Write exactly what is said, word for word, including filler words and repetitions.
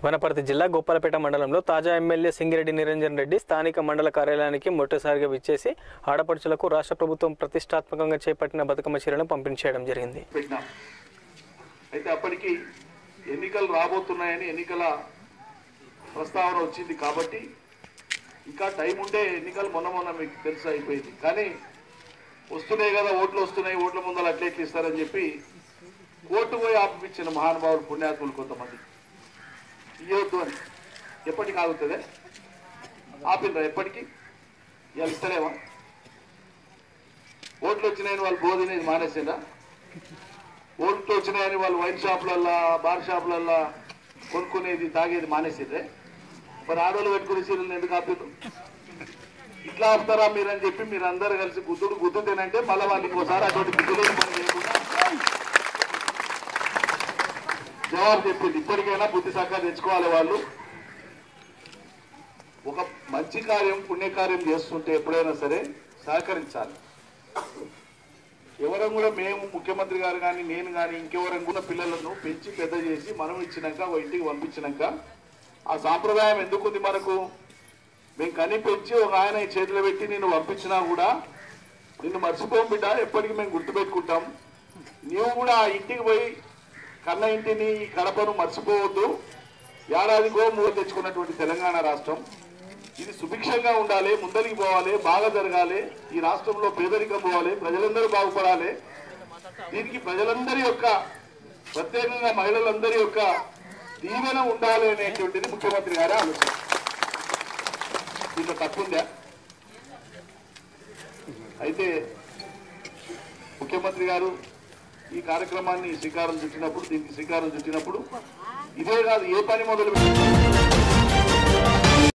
వనపర్తి జిల్లా గోపాలపేట మండలంలో తాజా ఎమ్మెల్యే సింగిరెడ్డి నిరంజన్ రెడ్డి స్థానిక మండల కార్యాలయానికి మొదటిసారిగా విచ్చేసి ఆడపడుచులకు రాష్ట్ర ప్రభుత్వం ప్రతిష్టాత్మకంగా చేపట్టిన బతుకమ్మ చీరలను పంపిణీ చేయడం జరిగింది. అయితే అప్పటికి ఎన్నికలు రాబోతున్నాయని ఎన్నికల ప్రస్తావన వచ్చింది కాబట్టి ఇంకా టైం ఉంటే ఎన్నికలు మొన్న మొన్న మీకు తెలుసు అయిపోయింది. కానీ వస్తున్నాయి కదా, ఓట్లు వస్తున్నాయి, ఓట్ల ముందర అట్లెట్లు ఇస్తారని చెప్పి కోర్టు పోయి ఆపిపించిన మహానుభావులు పుణ్యాత్ములు కొంతమంది ఇవ్వద్దు అని. ఎప్పటికి ఆగుతుంది? ఆపినరా ఎప్పటికీ? ఇవాళ ఇస్తలేమా? ఓట్లు వచ్చినాయని వాళ్ళు బోధినేది మానేసిందా? ఓట్లు వచ్చినాయని వాళ్ళు వైన్ షాపులల్లా బార్ షాపులల్లా కొనుక్కునేది తాగేది మానేసిందే. మరి ఆడోళ్ళు పెట్టుకునే సీరియల్ని ఎందుకు ఆపిరు? ఇట్లా ఆపుతారా మీరని చెప్పి మీరు అందరు కలిసి గుద్దుడు గుద్దుతేనంటే మళ్ళీ వాళ్ళు ఇంకోసారి అటువంటి గుద్దులేని పని చేయకుండా జవాబు చెప్పింది. ఇప్పటికైనా బుద్ధి సక్క తెచ్చుకోవాలి. వాళ్ళు ఒక మంచి కార్యం పుణ్యకార్యం చేస్తుంటే ఎప్పుడైనా సరే సహకరించాలి. ఎవరం కూడా మేము ముఖ్యమంత్రి గారు కానీ నేను కానీ ఇంకెవరం కూడా పిల్లలను పెంచి పెద్ద చేసి మనం ఇచ్చినాక ఓ ఇంటికి పంపించినాక ఆ సాంప్రదాయం ఎందుకుంది మనకు? మేము కని పెంచి ఒక ఆయన చేతిలో పెట్టి నిన్ను పంపించినా కూడా నిన్ను మర్చిపోం బిడ్డ, ఎప్పటికీ మేము గుర్తుపెట్టుకుంటాం. నీవు కూడా ఆ ఇంటికి పోయి కన్న ఇంటిని కడపను మర్చిపోవద్దు. ఏడాదికో మూడు తెచ్చుకున్నటువంటి తెలంగాణ రాష్ట్రం ఇది సుభిక్షంగా ఉండాలి, ముందరికి పోవాలి, బాగా జరగాలి. ఈ రాష్ట్రంలో పేదరికం పోవాలి, ప్రజలందరూ బాగుపడాలి. దీనికి ప్రజలందరి యొక్క ప్రత్యేకంగా మహిళలందరి యొక్క దీవెన ఉండాలి అనేటువంటిది ముఖ్యమంత్రి గారి ఆలోచన. దీంట్లో తప్పుందా? అయితే ముఖ్యమంత్రి గారు ఈ కార్యక్రమాన్ని శ్రీకారం చుట్టినప్పుడు దీనికి శ్రీకారం చుట్టినప్పుడు ఇదే కాదు ఏ పని మొదలు